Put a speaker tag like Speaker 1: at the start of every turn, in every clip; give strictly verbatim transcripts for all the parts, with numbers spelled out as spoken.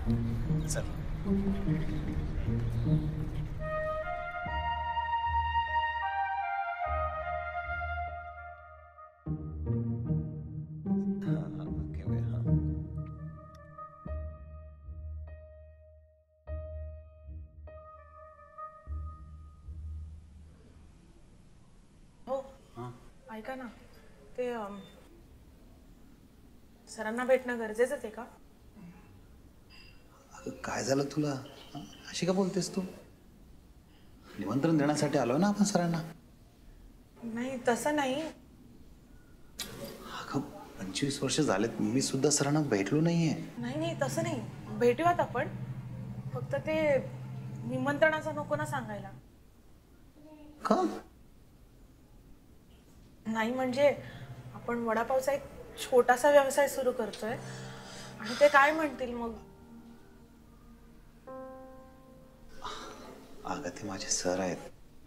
Speaker 1: चल.
Speaker 2: ऐका ना, ते सरांना भेटणं गरजेचं आहे का?
Speaker 1: काय झालं तुला? अशी का बोलतेस तू? निमंत्रण देण्यासाठी आलोय ना आपण सरांना.
Speaker 2: नाही तसं नाही.
Speaker 1: अगं पंचवीस वर्ष झालेत मी सुद्धा सरांना भेटलो नाहीये.
Speaker 2: नाही नाही तसं नाही, भेटूयात आपण. फक्त ते निमंत्रणाचं नको ना सांगायला.
Speaker 1: का?
Speaker 2: नाही म्हणजे आपण वडापावचा एक छोटासा व्यवसाय सुरू करतोय आणि ते काय म्हणतील मग?
Speaker 1: अगं ते माझे सर आहेत.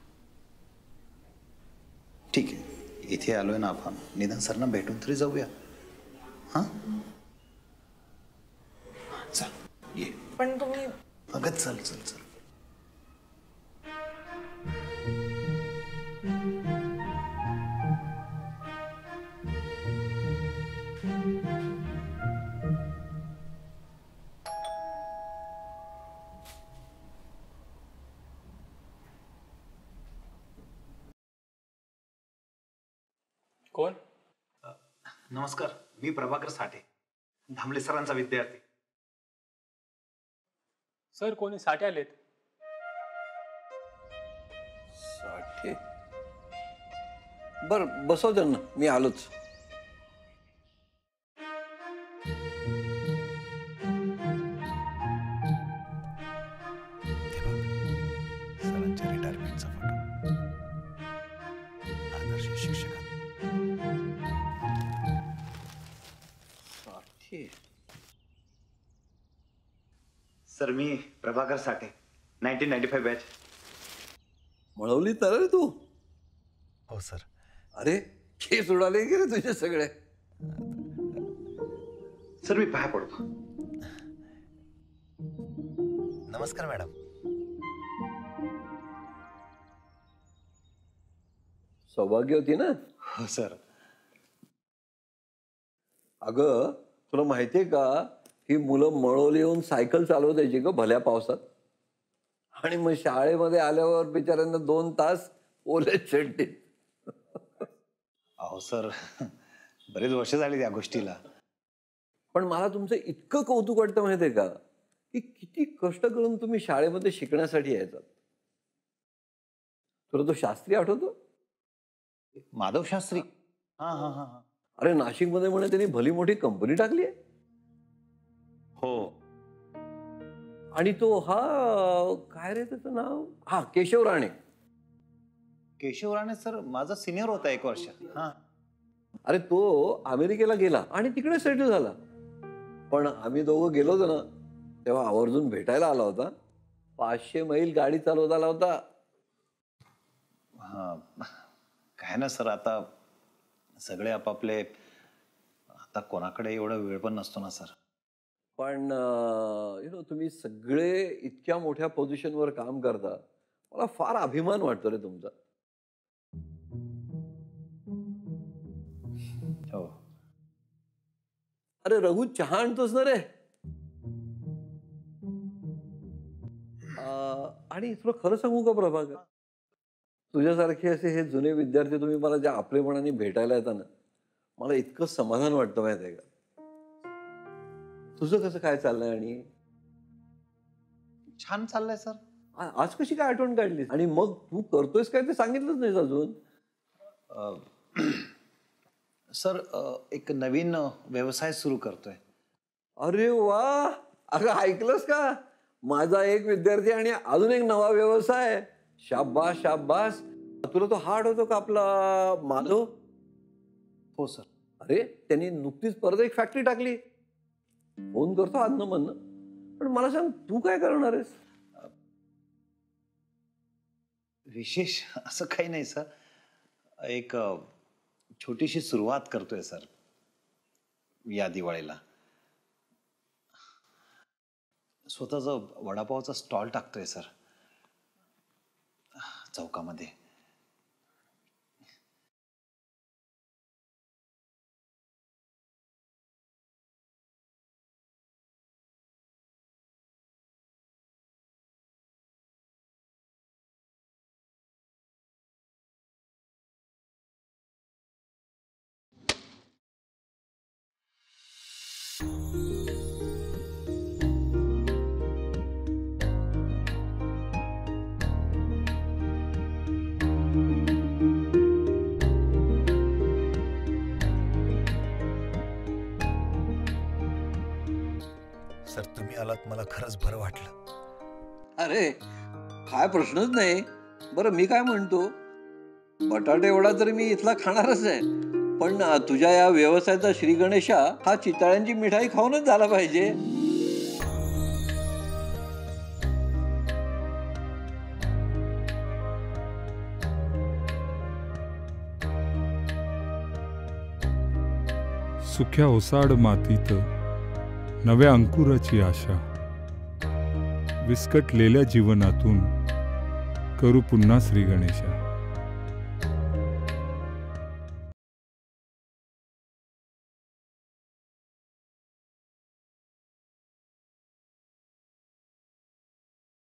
Speaker 1: ठीक आहे, इथे आलोय ना आपण, निदान सरांना भेटून तरी जाऊया. हा चल ये.
Speaker 2: पण तुम्ही.
Speaker 1: अगं चल चल चल.
Speaker 3: कोण?
Speaker 1: नमस्कार, मी प्रभाकर साठे, धामले सरांचा विद्यार्थी.
Speaker 3: सर कोणी साठे आलेत?
Speaker 4: साठे? बर बसव त्यांना, मी आलोच.
Speaker 1: सरांच्या रिटायरमेंटचा फोटो. आदर्श शिक्षक. सर मी Prabhakar Sathe, nineteen ninety five batch.
Speaker 4: Malavli तर रे तू?
Speaker 1: हो सर.
Speaker 4: अरे केस उडाले की रे तुझे सगळे?
Speaker 1: सर मी पाया पडतो. नमस्कार मॅडम.
Speaker 4: सौभाग्य होती ना?
Speaker 1: हो सर.
Speaker 4: अगं तुला माहितीये का, ही मुलं मळवली येऊन सायकल चालवतायची ग भल्या पावसात. आणि मग शाळेमध्ये आल्यावर बिचाऱ्यांना दोन तास ओले चड्डीत.
Speaker 1: अहो सर, बरेच वर्ष झाली त्या गोष्टीला.
Speaker 4: पण मला तुमचं इतकं कौतुक वाटतं माहितीये का, की किती कष्ट करून तुम्ही शाळेमध्ये शिकण्यासाठी यायचा. तुला तो शास्त्री आठवतो?
Speaker 1: माधव शास्त्री? हा हा हा हा.
Speaker 4: अरे नाशिकमध्ये म्हणे त्यांनी भली मोठी कंपनी टाकली आहे.
Speaker 1: हो.
Speaker 4: आणि तो हा काय रे त्याचं नाव, हा केशव राणे.
Speaker 1: केशव राणे सर माझा सिनियर होता एक वर्ष. हा.
Speaker 4: अरे तो अमेरिकेला गेला आणि तिकडे सेटल झाला. पण आम्ही दोघं गेलो होतो ना, तेव्हा आवर्जून भेटायला आला होता. पाचशे मैल गाडी चालवत आला होता.
Speaker 1: हा काय ना सर, आता सगळे आपापले, आता कोणाकडे एवढा वेळ पण नसतो ना सर.
Speaker 4: पण यु नो तुम्ही सगळे इतक्या मोठ्या पोझिशनवर काम करता, मला फार अभिमान वाटतो रे तुमचा.
Speaker 1: हो.
Speaker 4: अरे रघु चहा आणतोस ना रे? आणि तुला खरं सांगू का प्रभाकर, तुझ्यासारखे असे हे जुने विद्यार्थी तुम्ही मला ज्या आपलेपणाने भेटायला येतात ना, मला इतकं समाधान वाटतं माहिती आहे का. तुझं कसं काय चाललंय? आणि
Speaker 1: छान चाललंय सर.
Speaker 4: आज कशी काय आठवण काढलीस? आणि मग तू करतोयस काय ते सांगितलंच नाहीस अजून.
Speaker 1: सर एक नवीन व्यवसाय सुरू करतोय.
Speaker 4: अरे वा, अगं ऐकलंस का, माझा एक विद्यार्थी आणि अजून एक नवा व्यवसाय. शाबास शाबास. तुला तो हार्ड होतो का आपला माधव?
Speaker 1: हो सर.
Speaker 4: अरे त्यांनी नुकतीच परत एक फॅक्टरी टाकली. फोन करतो आधनं म्हणणं. पण मला सांग, तू काय करणार आहेस?
Speaker 1: विशेष असं काही नाही सर, एक छोटीशी सुरुवात करतोय सर या दिवाळीला. स्वतःचं वडापावचा स्टॉल टाकतोय सर, चौकामध्ये.
Speaker 5: सर तुम्ही आलात मला खरंच बरं वाटलं.
Speaker 4: अरे काय प्रश्नच नाही. बरं मी काय म्हणतो, बटाटे वडा तरी मी इथला खाणारच आहे, पण तुझ्या या व्यवसायाचा श्री गणेशा हा चितळ्यांची मिठाई खाऊनच झाला पाहिजे.
Speaker 6: सुख्या ओसाड मातीत नव्या अंकुराची आशा, विस्कटलेल्या जीवनातून करू पुन्हा श्री गणेशा.